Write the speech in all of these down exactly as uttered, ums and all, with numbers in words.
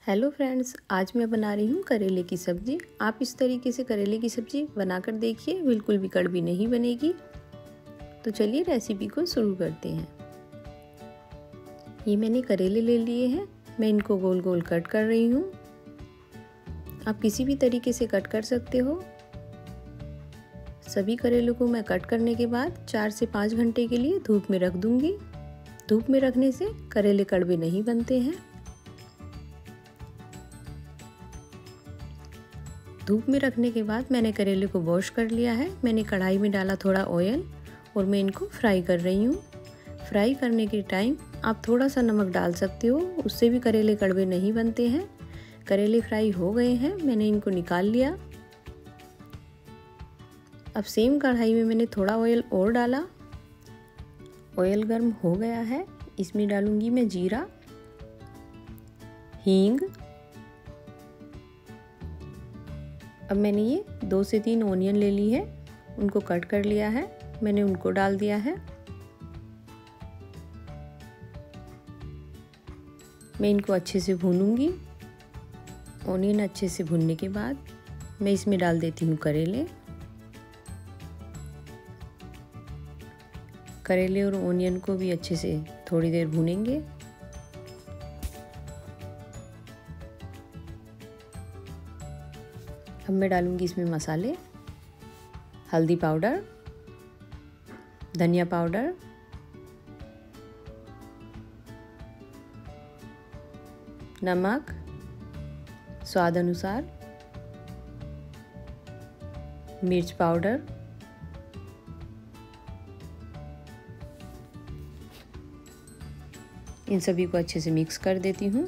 Hello friends, आज मैं बना रही हूँ करेले की सब्ज़ी। आप इस तरीके से करेले की सब्ज़ी बनाकर देखिए, बिल्कुल भी कड़वी नहीं बनेगी। तो चलिए रेसिपी को शुरू करते हैं। ये मैंने करेले ले लिए हैं, मैं इनको गोल गोल कट कर रही हूँ। आप किसी भी तरीके से कट कर सकते हो। सभी करेलों को मैं कट करने के बाद चार से पाँच घंटे के लिए धूप में रख दूँगी। धूप में रखने से करेले कड़वे नहीं बनते हैं। धूप में रखने के बाद मैंने करेले को वॉश कर लिया है। मैंने कढ़ाई में डाला थोड़ा ऑयल और मैं इनको फ्राई कर रही हूँ। फ्राई करने के टाइम आप थोड़ा सा नमक डाल सकते हो, उससे भी करेले कड़वे नहीं बनते हैं। करेले फ्राई हो गए हैं, मैंने इनको निकाल लिया। अब सेम कढ़ाई में मैंने थोड़ा ऑयल और डाला। ऑयल गर्म हो गया है, इसमें डालूंगी मैं जीरा, हींग। अब मैंने ये दो से तीन ओनियन ले ली है, उनको कट कर लिया है, मैंने उनको डाल दिया है। मैं इनको अच्छे से भूनूंगी। ओनियन अच्छे से भूनने के बाद मैं इसमें डाल देती हूँ करेले। करेले और ओनियन को भी अच्छे से थोड़ी देर भूनेंगे। अब मैं डालूंगी इसमें मसाले, हल्दी पाउडर, धनिया पाउडर, नमक स्वाद अनुसार, मिर्च पाउडर, इन सभी को अच्छे से मिक्स कर देती हूँ।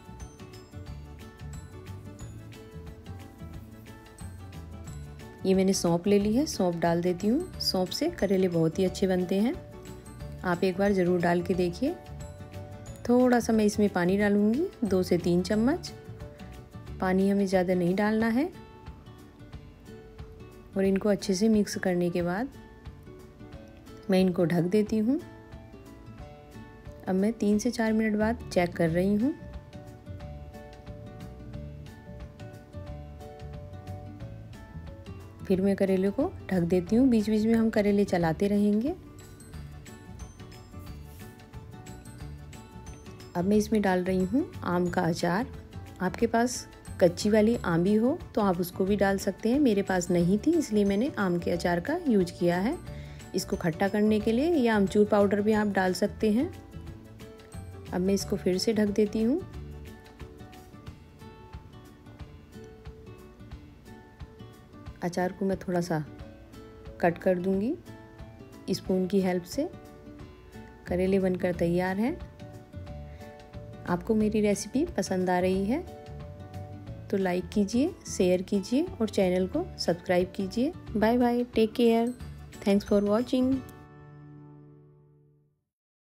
ये मैंने सौंफ ले ली है, सौंफ डाल देती हूँ। सौंफ से करेले बहुत ही अच्छे बनते हैं, आप एक बार ज़रूर डाल के देखिए। थोड़ा सा मैं इसमें पानी डालूँगी, दो से तीन चम्मच। पानी हमें ज़्यादा नहीं डालना है। और इनको अच्छे से मिक्स करने के बाद मैं इनको ढक देती हूँ। अब मैं तीन से चार मिनट बाद चेक कर रही हूँ। फिर मैं करेले को ढक देती हूँ। बीच बीच में हम करेले चलाते रहेंगे। अब मैं इसमें डाल रही हूँ आम का अचार। आपके पास कच्ची वाली आम भी हो तो आप उसको भी डाल सकते हैं। मेरे पास नहीं थी, इसलिए मैंने आम के अचार का यूज किया है इसको खट्टा करने के लिए, या आमचूर पाउडर भी आप डाल सकते हैं। अब मैं इसको फिर से ढक देती हूँ। अचार को मैं थोड़ा सा कट कर दूंगी स्पून की हेल्प से। करेले बनकर तैयार हैं। आपको मेरी रेसिपी पसंद आ रही है तो लाइक कीजिए, शेयर कीजिए और चैनल को सब्सक्राइब कीजिए। Bye bye, take care, thanks for watching.